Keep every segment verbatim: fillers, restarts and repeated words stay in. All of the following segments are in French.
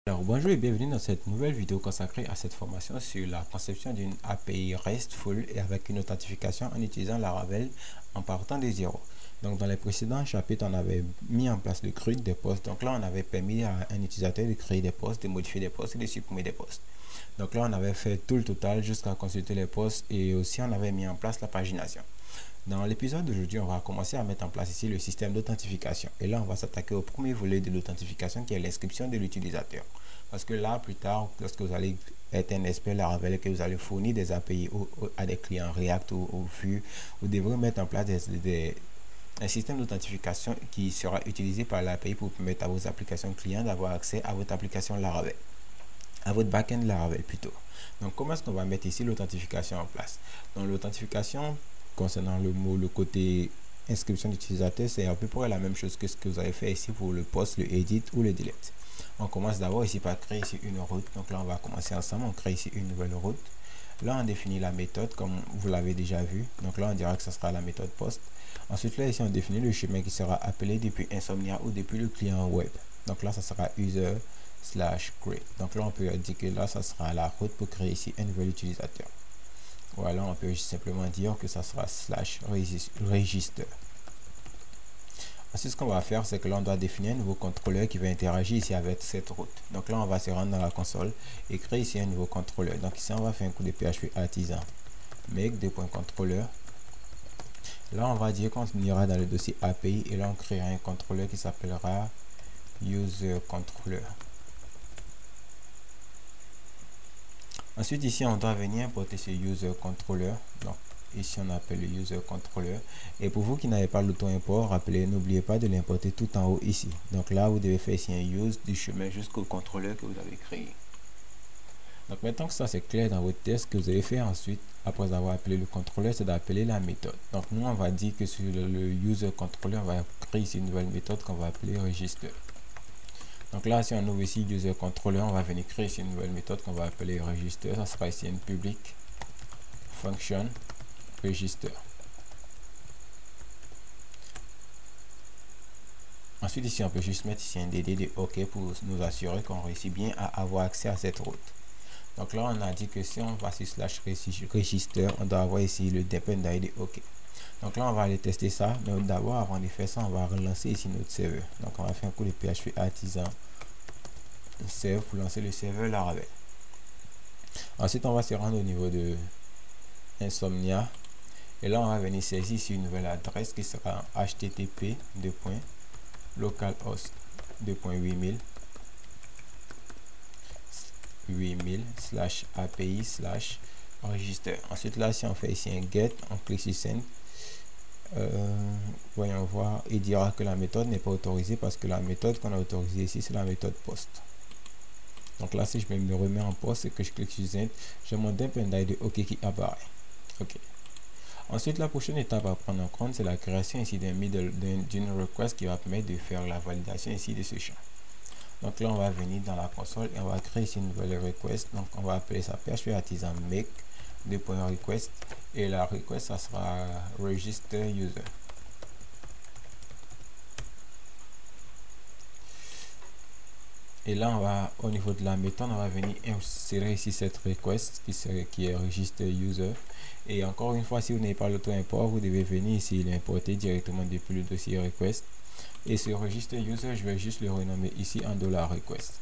Alors bonjour et bienvenue dans cette nouvelle vidéo consacrée à cette formation sur la conception d'une A P I RESTful et avec une authentification en utilisant Laravel en partant de zéro. Donc dans les précédents chapitres, on avait mis en place le create des postes. Donc là, on avait permis à un utilisateur de créer des postes, de modifier des postes et de supprimer des postes. Donc là, on avait fait tout le total jusqu'à consulter les postes et aussi on avait mis en place la pagination. Dans l'épisode d'aujourd'hui, on va commencer à mettre en place ici le système d'authentification. Et là, on va s'attaquer au premier volet de l'authentification qui est l'inscription de l'utilisateur. Parce que là, plus tard, lorsque vous allez être un expert Laravel et que vous allez fournir des A P I au, au, à des clients React ou, ou Vue, vous devrez mettre en place des, des, un système d'authentification qui sera utilisé par l'A P I pour permettre à vos applications clients d'avoir accès à votre application Laravel, à votre backend Laravel plutôt. Donc, comment est-ce qu'on va mettre ici l'authentification en place? Donc, l'authentification concernant le mot, le côté inscription d'utilisateur, c'est à peu près la même chose que ce que vous avez fait ici pour le post, le edit ou le delete. On commence d'abord ici par créer ici une route. Donc là, on va commencer ensemble. On crée ici une nouvelle route. Là, on définit la méthode comme vous l'avez déjà vu. Donc là, on dira que ce sera la méthode post. Ensuite, là, ici, on définit le chemin qui sera appelé depuis Insomnia ou depuis le client web. Donc là, ça sera user slash create. Donc là, on peut dire que là, ça sera la route pour créer ici un nouvel utilisateur. Voilà, on peut simplement dire que ça sera slash register. Ensuite, ce qu'on va faire, c'est que là, on doit définir un nouveau contrôleur qui va interagir ici avec cette route. Donc là, on va se rendre dans la console et créer ici un nouveau contrôleur. Donc ici, on va faire un coup de P H P artisan make deux points contrôleur. Là, on va dire qu'on ira dans le dossier A P I et là, on créera un contrôleur qui s'appellera user controller. Ensuite, ici, on doit venir importer ce user controller. Donc, ici, on appelle le user controller. Et pour vous qui n'avez pas l'auto-import, rappelez, n'oubliez pas de l'importer tout en haut ici. Donc là, vous devez faire ici un use du chemin jusqu'au contrôleur que vous avez créé. Donc maintenant que ça c'est clair dans votre test, ce que vous allez faire ensuite, après avoir appelé le contrôleur, c'est d'appeler la méthode. Donc nous, on va dire que sur le, le user controller, on va créer ici une nouvelle méthode qu'on va appeler register. Donc là, si on ouvre ici user controller, on va venir créer ici une nouvelle méthode qu'on va appeler register. Ça sera ici une public function register. Ensuite, ici, on peut juste mettre ici un D D de OK pour nous assurer qu'on réussit bien à avoir accès à cette route. Donc là, on a dit que si on va sur slash register, on doit avoir ici le depend I D OK. Donc là, on va aller tester ça. Mais d'abord, avant de faire ça, on va relancer ici notre serveur. Donc on va faire un coup de P H P artisan save pour lancer le serveur Laravel. Ensuite, on va se rendre au niveau de Insomnia. Et là, on va venir saisir ici une nouvelle adresse qui sera H T T P localhost deux point huit mille slash A P I slash register. Ensuite, là, si on fait ici un get, on clique sur send. Euh, voyons voir, il dira que la méthode n'est pas autorisée parce que la méthode qu'on a autorisée ici, c'est la méthode post. Donc là, si je me remets en poste et que je clique sur send, j'ai mon depend I D OK qui apparaît. OK. Ensuite, la prochaine étape à prendre en compte, c'est la création ici d'un middle d'une request qui va permettre de faire la validation ici de ce champ. Donc là, on va venir dans la console et on va créer ici une nouvelle request. Donc on va appeler ça P H P artisan make deux points request et la request ça sera register user. Et là, on va au niveau de la méthode, on va venir insérer ici cette request qui, serait, qui est register user. Et encore une fois, si vous n'avez pas l'auto-import, vous devez venir ici l'importer directement depuis le dossier request. Et ce register user, je vais juste le renommer ici en dollar $request.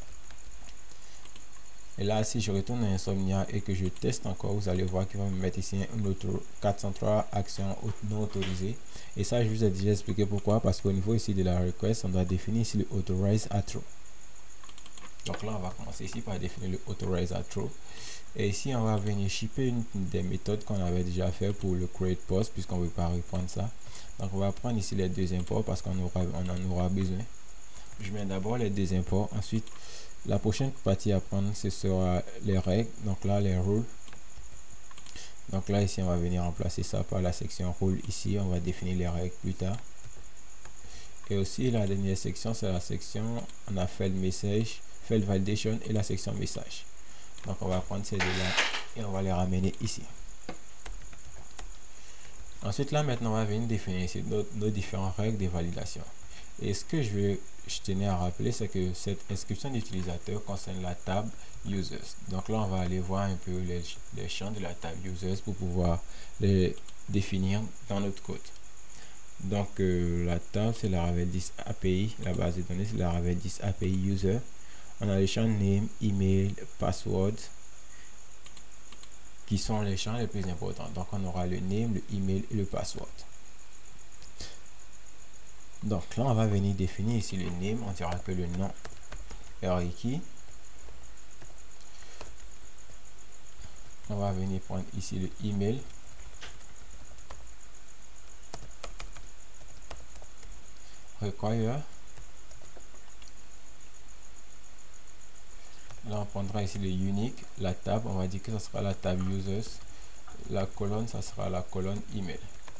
Et là, si je retourne à Insomnia et que je teste encore, vous allez voir qu'il va me mettre ici une auto quatre cent trois actions non autorisées. Et ça, je vous ai déjà expliqué pourquoi. Parce qu'au niveau ici de la request, on doit définir ici le authorize at true. Donc là, on va commencer ici par définir le authorize at true. Et ici, on va venir shipper une des méthodes qu'on avait déjà fait pour le create post, puisqu'on ne veut pas reprendre ça. Donc, on va prendre ici les deux imports parce qu'on aura, on en aura besoin. Je mets d'abord les deux imports. Ensuite, la prochaine partie à prendre, ce sera les règles. Donc là, les rules. Donc là, ici, on va venir remplacer ça par la section rule. Ici, on va définir les règles plus tard. Et aussi, la dernière section, c'est la section, on a fait le message, fait le validation et la section message. Donc, on va prendre ces deux-là et on va les ramener ici. Ensuite, là, maintenant, on va venir définir ici nos, nos différentes règles de validation. Et ce que je veux je tenais à rappeler, c'est que cette inscription d'utilisateur concerne la table users. Donc là, on va aller voir un peu les, les champs de la table users pour pouvoir les définir dans notre code. Donc euh, la table, c'est la Laravel dix A P I, la base de données, c'est la Laravel dix A P I user. On a les champs name, email, password, qui sont les champs les plus importants. Donc on aura le name, le email et le password. Donc là, on va venir définir ici le name. On dira que le nom est requis. On va venir prendre ici le email. Require. Là, on prendra ici le unique. La table, on va dire que ce sera la table users. La colonne, ça sera la colonne email.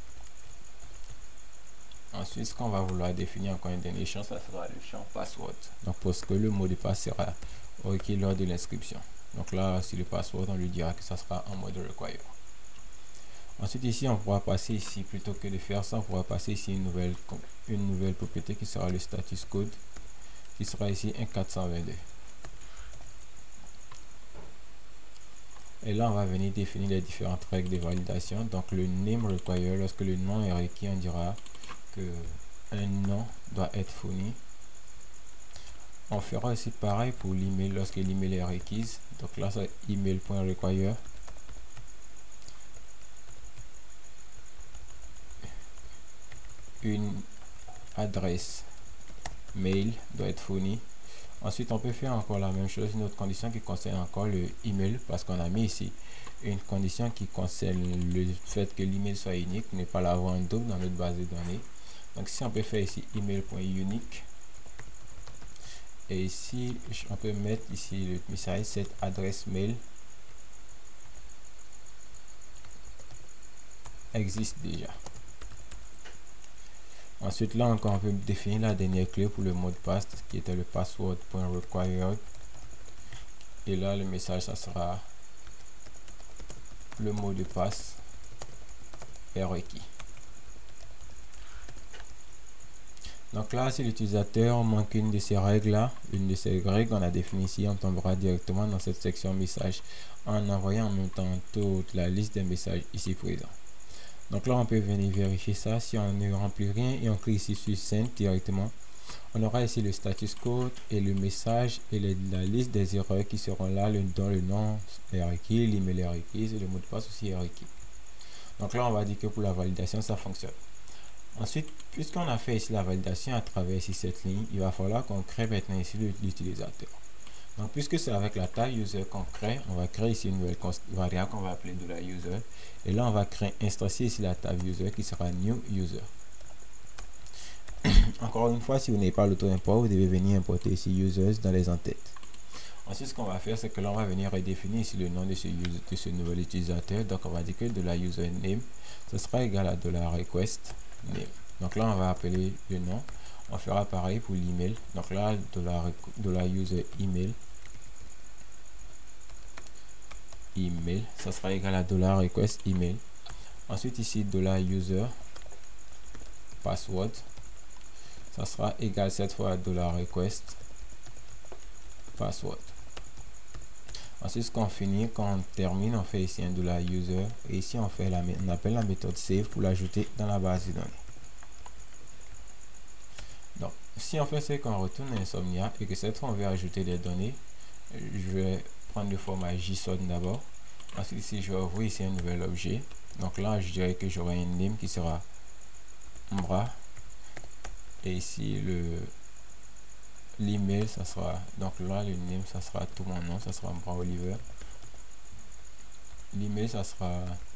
Ensuite, ce qu'on va vouloir définir encore une dernière champ, ça sera le champ password. Donc, parce que le mot de passe sera requis lors de l'inscription. Donc là, si le password, on lui dira que ça sera en mode require. Ensuite, ici, on pourra passer ici, plutôt que de faire ça, on pourra passer ici une nouvelle, une nouvelle propriété qui sera le status code, qui sera ici un quatre cent vingt-deux. Et là, on va venir définir les différentes règles de validation. Donc, le name require, lorsque le nom est requis, on dira que un nom doit être fourni. On fera aussi pareil pour l'email lorsque l'email est requise. Donc là, c'est email.require. Une adresse mail doit être fournie. Ensuite, on peut faire encore la même chose, une autre condition qui concerne encore le email, parce qu'on a mis ici une condition qui concerne le fait que l'email soit unique, ne pas l'avoir en double dans notre base de données. Donc si on peut faire ici email.unique, et ici on peut mettre ici le message, cette adresse mail existe déjà. Ensuite, là encore, on peut définir la dernière clé pour le mot de passe qui était le password.required. Et là, le message, ça sera le mot de passe est requis. Donc là, si l'utilisateur manque une de ces règles-là, une de ces règles, on a défini ici, on tombera directement dans cette section message en envoyant en même temps toute la liste des messages ici présents. Donc là, on peut venir vérifier ça. Si on ne remplit rien et on clique ici sur Send directement, on aura ici le status code et le message et les, la liste des erreurs qui seront là, le, dont le nom est requis, l'email est requis et le mot de passe aussi est requis. Donc là, on va dire que pour la validation, ça fonctionne. Ensuite, puisqu'on a fait ici la validation à travers ici cette ligne, il va falloir qu'on crée maintenant ici l'utilisateur. Donc, puisque c'est avec la table user qu'on crée, on va créer ici une nouvelle variable qu'on va appeler de la user. Et là, on va créer, instancier ici la table user qui sera new user. Encore une fois, si vous n'avez pas l'auto-import, vous devez venir importer ici users dans les entêtes. Ensuite, ce qu'on va faire, c'est que là, on va venir redéfinir ici le nom de ce, user, de ce nouvel utilisateur. Donc, on va dire que de la user name, ce sera égal à de la request name. Donc là, on va appeler le nom. On fera pareil pour l'email. Donc là, de la, de la user email. Email, ça sera égal à dollar request email. Ensuite ici dollar user password, ça sera égal cette fois à dollar request password. Ensuite, ce qu'on finit, quand on termine, on fait ici un dollar user et ici on fait la, on appelle la méthode save pour l'ajouter dans la base de données. Donc si on fait ce qu'on retourne à Insomnia et que cette fois on veut ajouter des données, je vais prendre le format JSON d'abord. Ensuite ici je vais ouvrir ici un nouvel objet. Donc là je dirais que j'aurai un name qui sera bras et ici le l'email ça sera, donc là le name ça sera tout mon nom, ça sera bras Oliver. L'email ça sera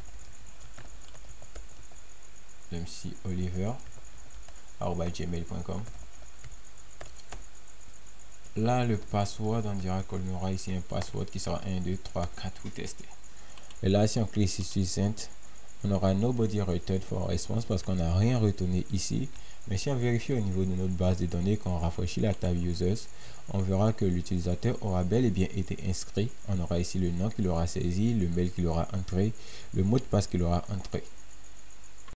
mcoliver arobase gmail point com. Là, le password, on dira qu'on aura ici un password qui sera un, deux, trois, quatre pour tester. Et là, si on clique ici sur Send, on aura nobody returned for response parce qu'on n'a rien retourné ici. Mais si on vérifie au niveau de notre base de données, quand on rafraîchit la table users, on verra que l'utilisateur aura bel et bien été inscrit. On aura ici le nom qu'il aura saisi, le mail qu'il aura entré, le mot de passe qu'il aura entré.